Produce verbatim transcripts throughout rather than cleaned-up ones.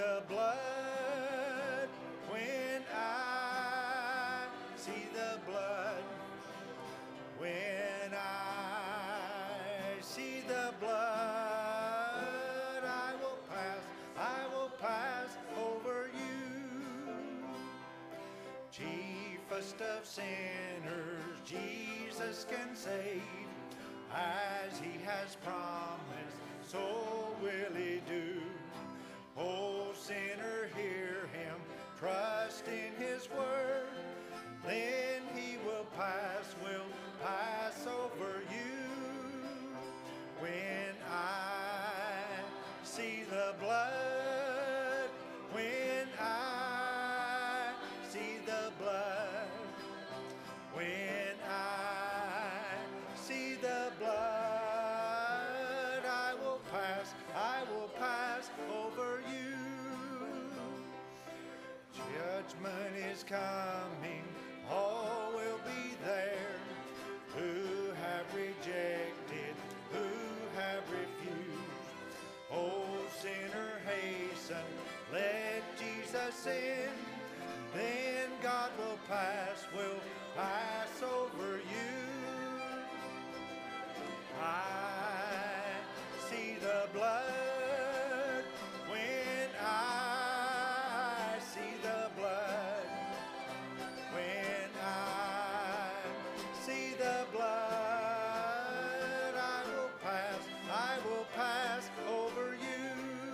the blood, when I see the blood, when I see the blood, I will pass, I will pass over you. Chiefest of sinners, Jesus can save, as he has promised, so will he do. O sinner, hear him, trust in his word, then he will pass, will pass over you. When I see the blood, when I see the blood, when I see the blood, I will pass, I will pass over you. Judgment is coming, all will be there who have rejected, who have refused. O sinner, hasten, let Jesus in, then God will pass, will pass over you. I see the blood, when I see the blood, when I see the blood, I will pass, I will pass over you.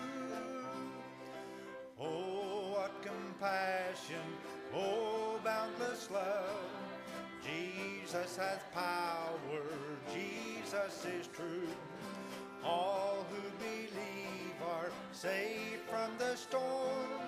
Oh, what compassion, oh, boundless love. Jesus hath power, Jesus is true. All who believe are saved from the storm.